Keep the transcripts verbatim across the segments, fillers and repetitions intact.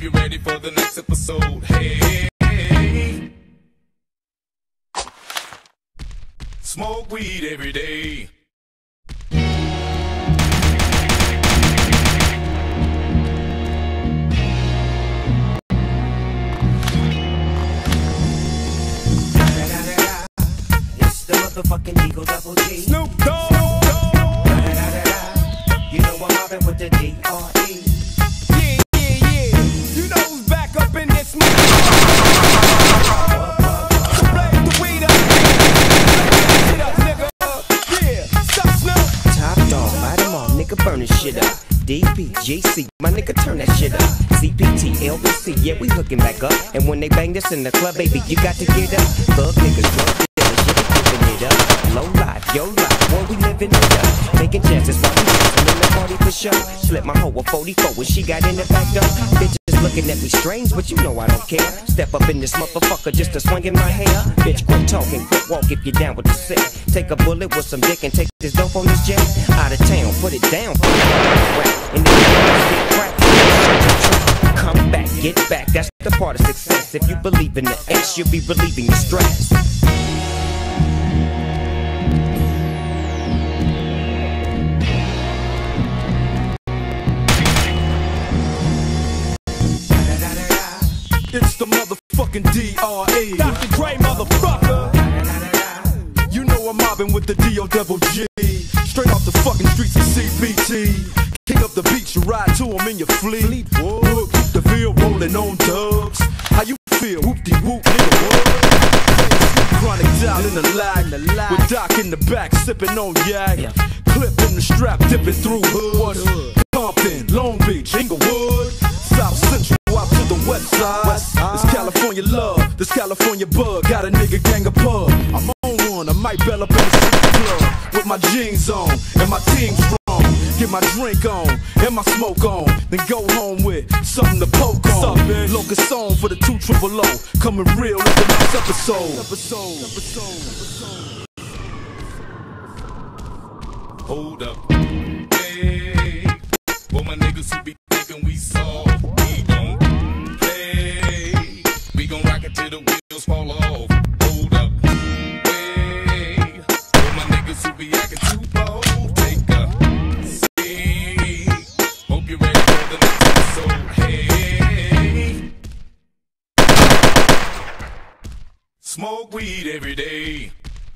you're ready for the next episode. Hey, hey. Smoke weed every day. It's the motherfucking Eagle Double G. Snoop Dogg. You know I'm mobbing with the D R E. Yeah, yeah, yeah. You know who's back up in this motherfucker. So blaze the weed up. Shit up, nigga. Yeah, stop Snoop. Top dog, light them all, nigga, burn this shit up. D P G C, my nigga, turn that shit up. C P T, L B C, yeah, we hooking back up. And when they bang this in the club, baby, you got to get up. Thug niggas, drug dealers, shit, giving it up. Low life, yo life, boy, we living it up. Making chances while we dancing in the party for sure. Slip my hoe a forty-four when she got in the back door. Bitches looking at me strange, but you know I don't care. Step up in this motherfucker just to swing in my hair. Bitch, quit talking, quit walk if you're down with the sick. Take a bullet with some dick and take this dope on this jet. Out of town, put it down for the rap. And then get cracked. Come back, get back, that's the part of success. If you believe in the X, you'll be relieving the stress. It's the motherfucking D R E. Doctor Dre, motherfucker. You know I'm mobbing with the D O double G. Straight off the fucking streets of C B T. King up the beach, you ride to them in your fleet. Whoa, keep the field rolling on dubs. How you feel? Whoop-de-whoop, nigga, what? Chronic down in the lag. With Doc in the back, sipping on yak. Clip in the strap, dipping through hood. Compton, Long Beach, Inglewood. South Central, out to the west side. West side. This California love, this California bug. Got a nigga gang of pub. I'm on one, I might bell up in the city club. With my jeans on, and my team strong. Get my drink on, and my smoke on. Then go home with something to poke on. Locust on for the two triple O. Coming real in the next episode. episode. episode. Hold up. Hey, for my niggas who be thinking we soft, we gon' play. We gon' rock it till the wheels fall off. Hold up. Hey, for my niggas who be acting too bold, take a seat. Hope you're ready for the next episode. Hey, smoke weed every day.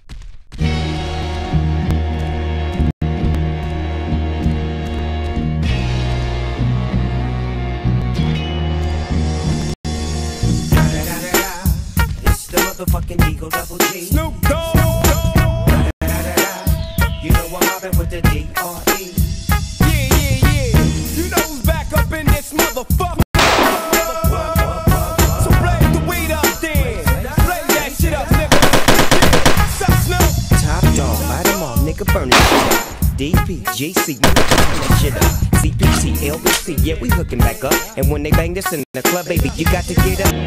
Motherfucking Eagle Double G. Snoop Dogg. You know I'm mobbing with the D R E. Yeah, yeah, yeah. You know who's back up in this motherfucker. So blaze the weed up then. Blaze that shit up, nigga. Stop Snoop. Top dog, light them all, nigga, burn this shit up. D P G C, my nigga, turn that shit up. C P T, L B C, yeah, we hooking back up. And when they bang this in the club, baby, you got to get up.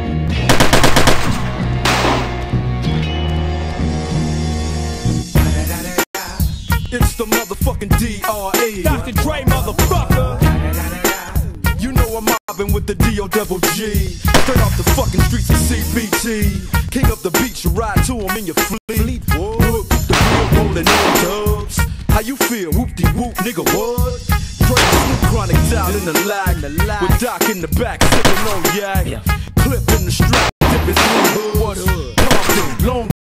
It's the motherfucking D R E. Doctor Dre, motherfucker. You know I'm mobbing with the D O double G. Straight off the fucking streets of C B T. King up the beach, you ride to them in your fleet. Whoa, keep the wheel rolling on dubs. How you feel? Whoop-de-whoop, nigga, what? Chronic down in the lag. With Doc in the back, sipping on yak. Clip in the